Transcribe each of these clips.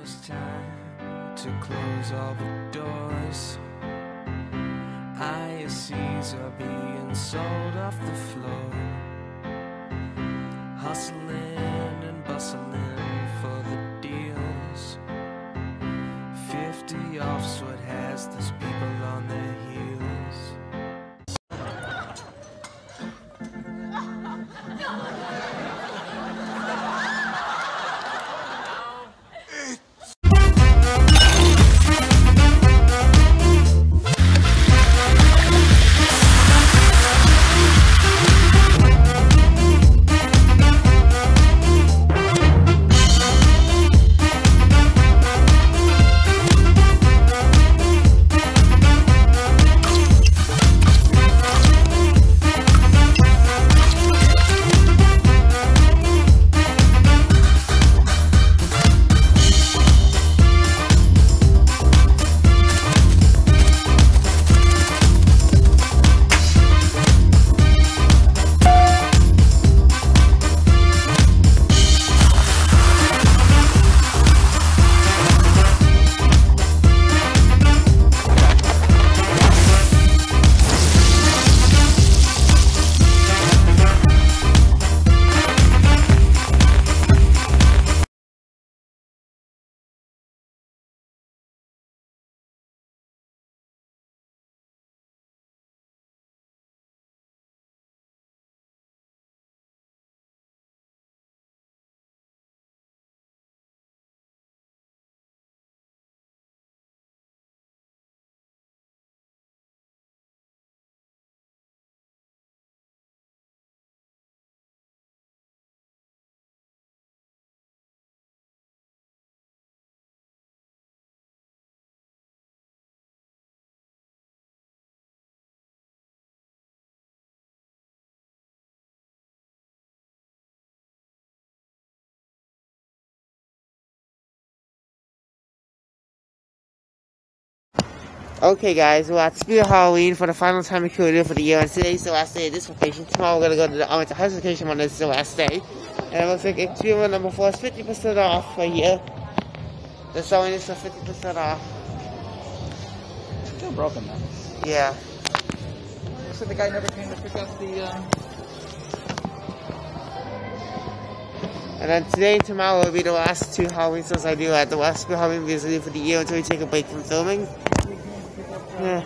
almost time to close all the doors. ISCs are being sold off the floor, hustling and bustling for the deals. 50 off's what has those people on their heels. Okay guys, we're at Spirit Halloween for the final time we could do for the year, and today's the last day of this vacation. Tomorrow we're going to go to the Arlington Heights vacation when it's the last day. And it looks like Extreme number 4 is 50% off for here. They're selling this for 50% off. Still broken though. Yeah. So the guy never came to pick up the And then today and tomorrow will be the last 2 Halloween sales I do at the last Spirit Halloween visiting for the year until we take a break from filming. Yeah.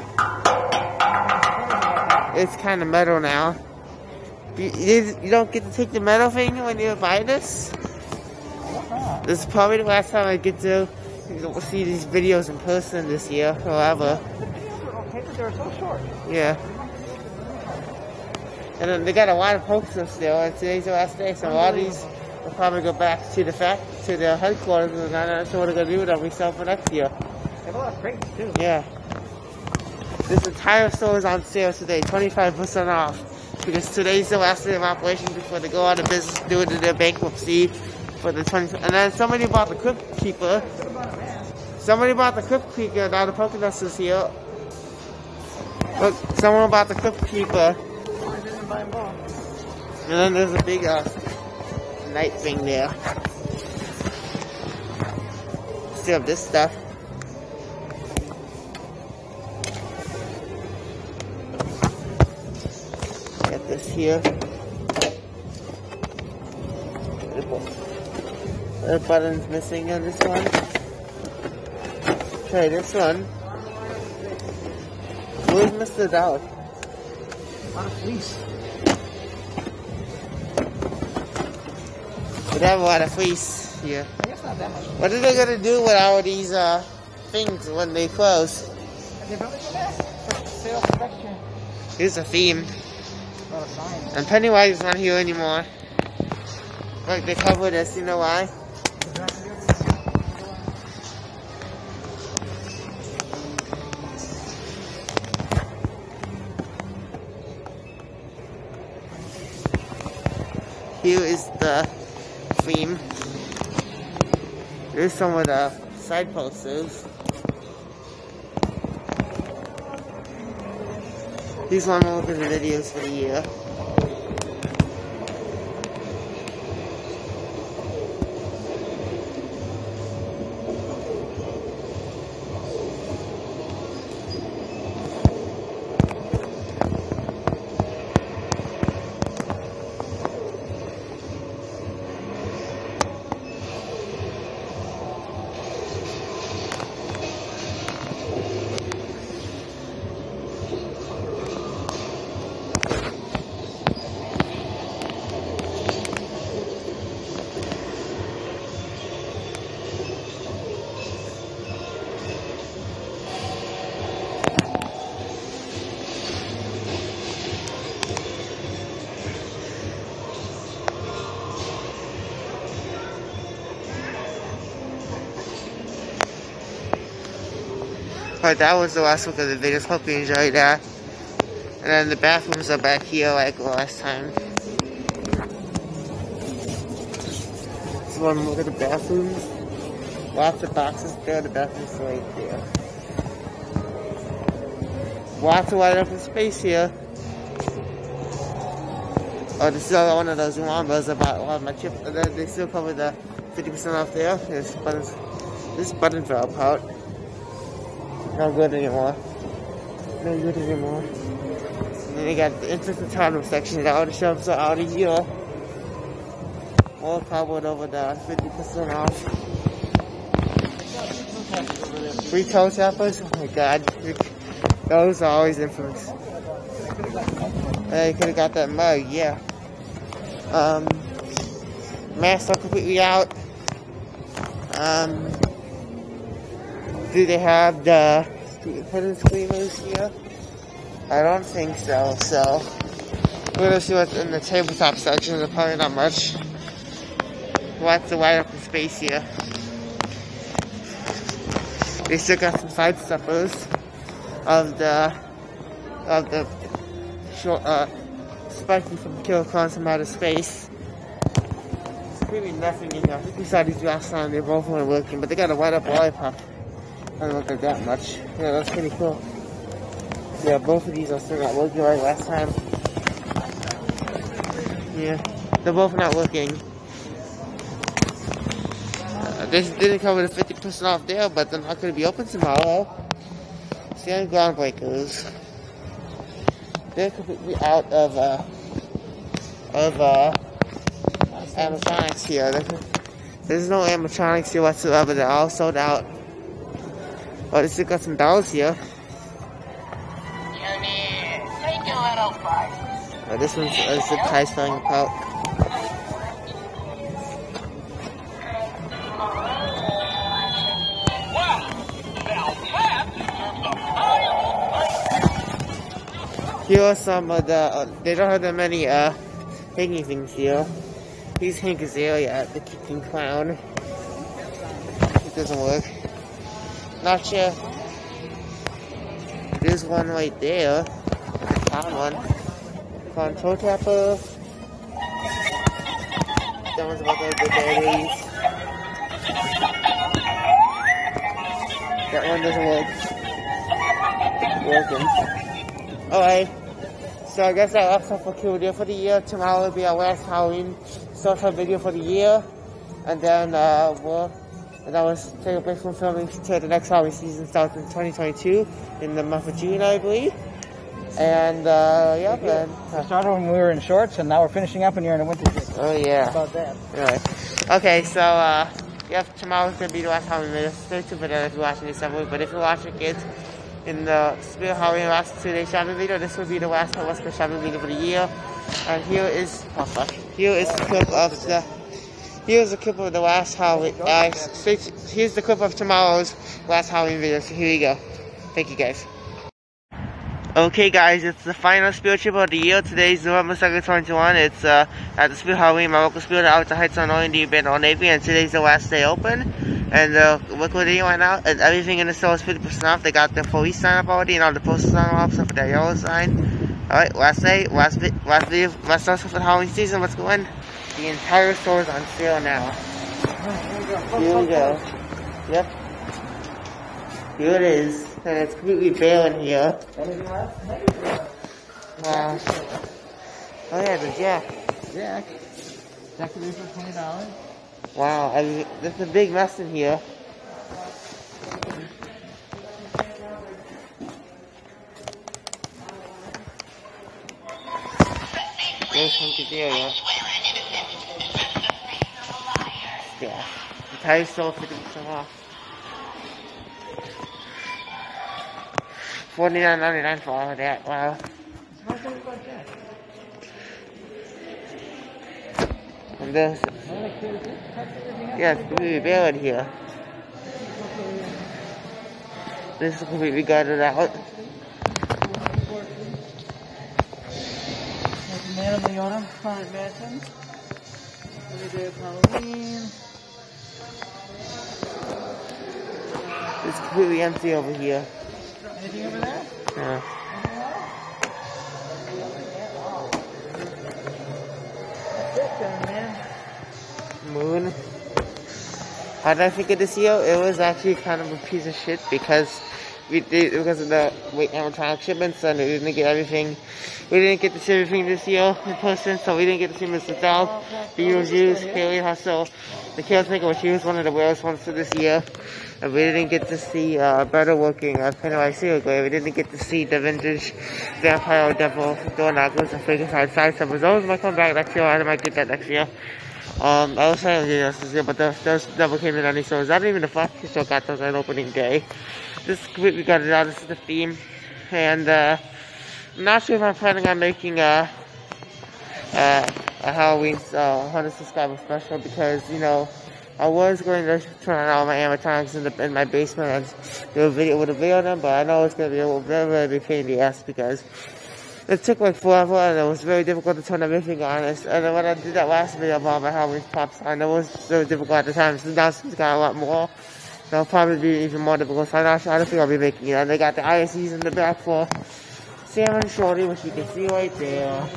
It's kind of metal now. You don't get to take the metal thing when you buy this? This is probably the last time I get to see these videos in person this year, however. The videos are okay, but they're so short. Yeah. And then they got a lot of posters still, and today's the last day, so a lot of these will probably go back to the headquarters, and I'm not sure what they're going to do with them. We sell for next year. They have a lot of crates too. Yeah. This entire store is on sale today, 25% off. Because today's the last day of operation before they go out of business due to their bankruptcy for the 20. And then somebody bought the Crypt Keeper. Somebody bought the Crypt Keeper. Now the Pokédex is here. Look, someone bought the Crypt Keeper. And then there's a big night thing there. Still have this stuff. Get this here. The button's missing on this one. Try this one. Where's Mr. Dog? On a fleece. We have a lot of fleece here. I guess not that much. What are they gonna do with all these things when they close? They probably go back for sale for next year. Here's a theme. Not a sign. And Pennywise is not here anymore. Look, they covered this, you know why? Here is the theme. Here's some of the side posters. These one will look at the videos for the year. But that was the last look of the videos. Hope you enjoyed that. And then the bathrooms are back here like last time. So one look at the bathrooms. Lots of boxes there. The bathrooms are right there. Lots of wide open space here. Oh, this is another one of those Wambas about a lot of my chips. They still cover the 50% off there. This button fell apart. Not good anymore. No good anymore. And then they got the Interest Autonomous section. That all the shelves are out of here. More cardboard over there. 50% off. Free toe tappers. Oh my god. Those are always infamous. You could have got that mug, yeah. Masks are completely out. Do they have the hidden screamers here? I don't think so, so we're gonna see what's in the tabletop section. There's probably not much. Lots of wide open space here. They still got some side stuffers of the short Spiky from Killer Clowns from Outer Space. There's really nothing in here. I think we saw these last time. They both weren't working, but they got a white up lollipop. I don't look like that much. Yeah, that's pretty cool. Yeah, both of these are still not working like last time. Yeah, they're both not working. This didn't cover the 50% off there, but they're not going to be open tomorrow. Stand Groundbreakers. They're completely out of animatronics here. There's no animatronics here whatsoever. They're all sold out. But they still got some dolls here. Oh, this one's zip ties falling apart. Here are some of the, they don't have that many hanging things here. Here's Hank Azaria, the kicking clown. It doesn't work. Not yet. There's one right there. The top one. Clown toe tapper. That one's about the berries. That one doesn't work. Working. Alright. So I guess that wraps up our video for the year. Tomorrow will be our last Halloween social video for the year. And then that was take a break from filming until the next Halloween season starts in 2022 in the month of June, I believe. And yeah, man. We started when we were in shorts, and now we're finishing up, and you're in a winter jacket. Oh yeah. How about that? Right. Okay, so yeah, tomorrow's gonna be the last Halloween video. Stay tuned for that if you're watching this episode. But if you're watching it in the spirit of Halloween last 2-day shopping video, this will be the last West Coast shopping video for the year. And here is a clip of the. Here's a clip of the last Halloween. Here's the clip of tomorrow's last Halloween video. So here we go. Thank you guys. Okay guys, it's the final spirit trip of the year. Today's November 2nd, 2021. It's at the Spirit Halloween, my local spirit out the Heights on Normandy, Bend, Old Navy, and today's the last day open. And liquidating right now, and everything in the store is 50% off. They got their full East sign up already, and all the posters on off, except for that yellow sign. Alright, last day, last video, last stuff for the Halloween season. Let's go in. The entire store is on sale now. Here we go. Yep. Here it is. And it's completely bare in here. Anything left? Wow. Oh yeah, the Jack. Jack could be for $20. Wow, there's a big mess in here. There's Hank Azaria. Yeah. The tire store 50% off. $49.99 for all of that. Wow. And there's, yeah, it's completely bare in here. This is completely gutted out. Man of the Autumn, Haunted Mansion. Every day of Halloween. It's completely empty over here. Anything over there? Yeah. That's it then, man. Moon. How did I forget this year? It was actually kind of a piece of shit because because of the animatronic shipments and we didn't get everything. We didn't get to see everything this year in person, so we didn't get to see Mr. Dell, the Beetlejuice, Haley Hustle, the Caretaker, which she was one of the rarest ones for this year. And we didn't get to see better working Pennywise Serial Grave. We didn't get to see the vintage Vampire Devil Door Knockers and Figure Side Sidesteppers. Those might come back next year. I might get that next year. I was trying to get this year, but those never came in any stores. Not even the Foxy store got those on opening day. This completely got it out. This is the theme. And I'm not sure if I'm planning on making a Halloween 100 subscriber special because, you know, I was going to turn on all my animatronics in my basement and do a video with a video on them, but I know it's going to be a very pain in the ass because it took like forever and it was very difficult to turn everything on. And then when I did that last video about my Halloween pops on, it was very difficult at the time. So now it's got a lot more. It'll probably be even more difficult. So I don't think I'll be making it. And they got the ISEs in the back for Sam and Shorty, which you can see right there.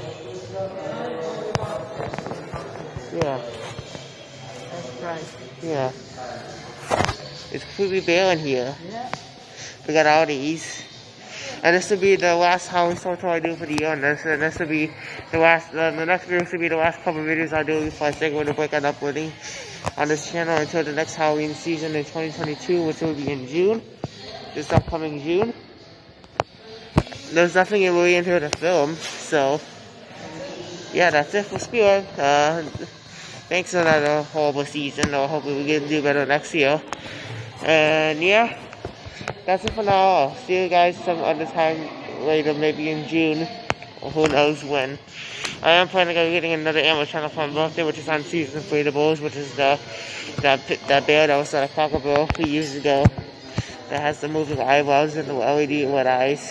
Yeah. That's right. Yeah. It's completely bare in here. Yeah. We got all these. And this will be the last Halloween store tour I do for the year. And this will be the last, the next video will be the last couple of videos I do before I say we're going to break it up with on this channel until the next Halloween season in 2022, which will be in June. This upcoming June. There's nothing really in here to film, so yeah, that's it for Spirit. Thanks for another horrible season. Hopefully we can do better next year. And yeah, that's it for now. I'll see you guys some other time later, maybe in June, or who knows when. I am planning on getting another Animal Channel for my birthday, which is on season 3 of the Bulls, which is the bear that was on a Cockaboo a few years ago. That has the moving eyebrows and the LED red eyes.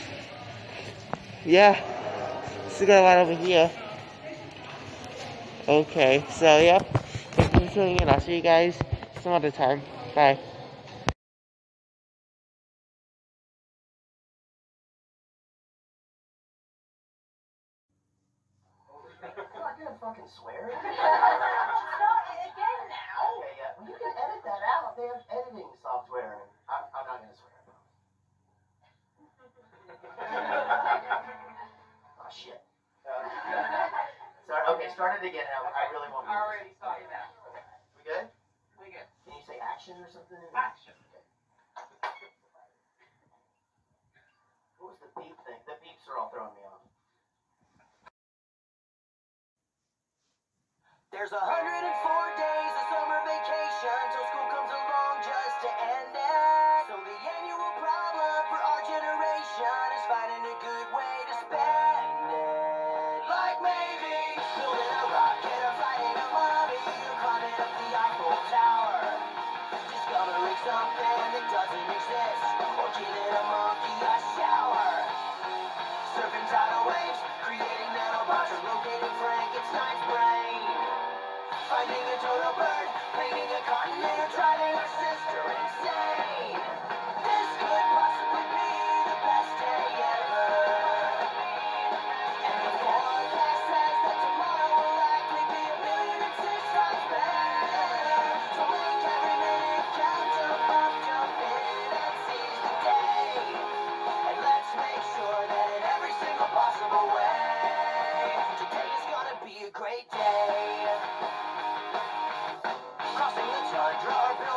Yeah, still got a lot over here. Okay, so yeah, thank you for tuning in. I'll see you guys some other time. Bye. I didn't fucking swear. Stop it again now. Okay, yeah. Well, you can edit that out. They have editing software. I'm not gonna swear. Oh shit. Sorry. Okay, start it again. I really won't. I already started now. Okay. We good? We good. Can you say action or something? Action. Okay. What was the beep thing? The beeps are all throwing me off. There's 104 days of summer vacation till school comes along just to end it. So the annual problem for our generation is finding a good way to spend it. Like maybe building a rocket or fighting a mummy or climbing up the Eiffel Tower. Discovering something that doesn't exist or giving a monkey a shower. Surfing tidal waves, creating nanobots or locating Frankenstein's brain. Finding a total bird, painting a continent, or driving our sister insane. This could possibly be the best day ever. And the forecast says that tomorrow will likely be 1,000,006 times better. So make every minute count, jump up, jump in, and seize the day. And let's make sure that in every single possible way, today is gonna be a great day. Crossing the tundra or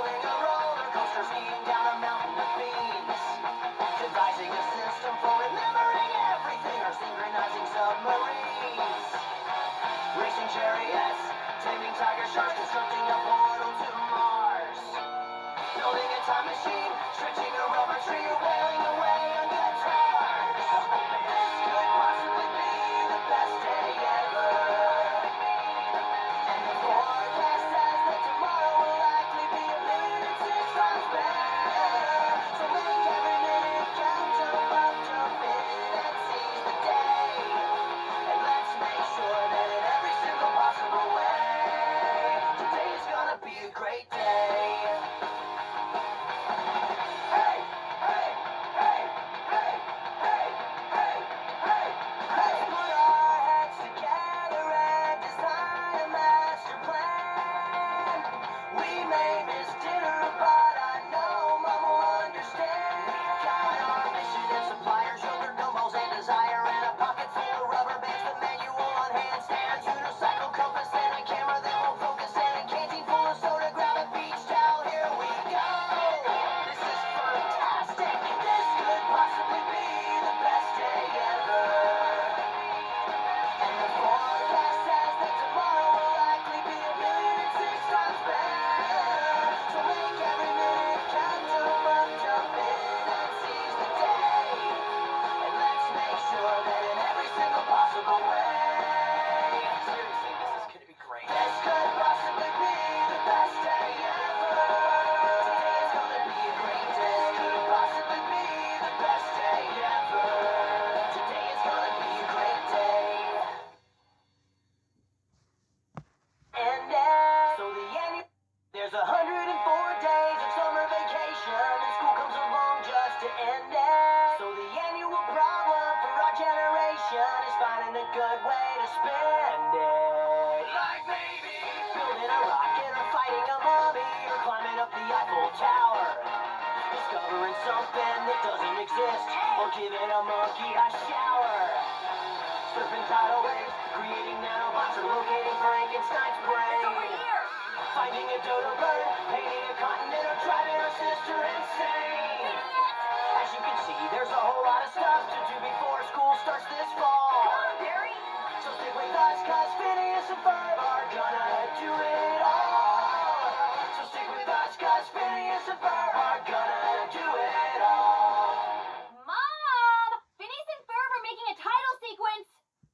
something that doesn't exist, or giving a monkey a shower. Surfing tidal waves, creating nanobots, or locating Frankenstein's brain. It's over here! Finding a dodo bird, painting a continent, or driving her sister insane. As you can see, there's a whole lot of stuff to do before school starts this fall. Come on, Barry! So stick with us, cause Phineas and Ferb are gonna do it all. So stick with us, cause Phineas and Ferb are gonna do it all. Mom! Phineas and Ferb are making a title sequence.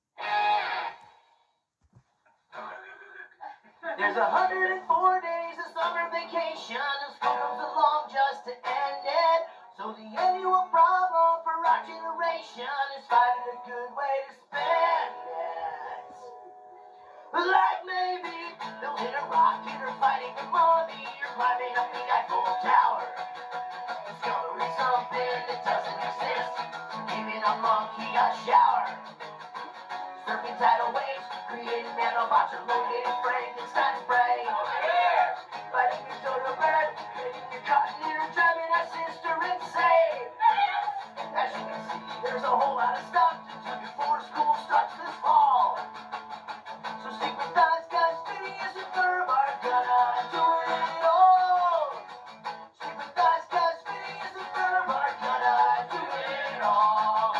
There's 104 days of summer vacation, and school comes along just to end it. So the annual problem for our generation is finding a good way to spend it. Like maybe building a rocket, or fighting the mummy, or climbing up the Eiffel Tower. Discovering something that doesn't exist, giving a monkey a shower. Surfing tidal waves, creating nanobots, or locating Frankenstein's brain. Fighting your dodo bird, painting your continent, or driving our sister insane. As you can see, there's a whole lot of stuff to do before school starts this fall. So stick with us, cause Phineas and Ferb are gonna do it all. Stick with us, cause Phineas and Ferb are gonna do it all.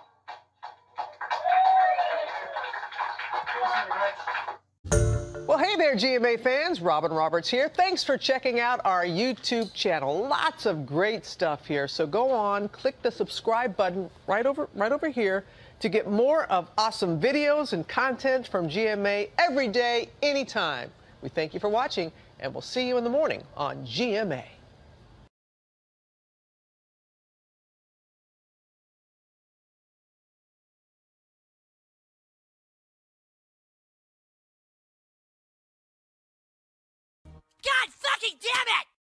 Well, hey there, GMA fans. Robin Roberts here. Thanks for checking out our YouTube channel. Lots of great stuff here. So go on, click the subscribe button right over here to get more of awesome videos and content from GMA every day, anytime. We thank you for watching, and we'll see you in the morning on GMA. God fucking damn it!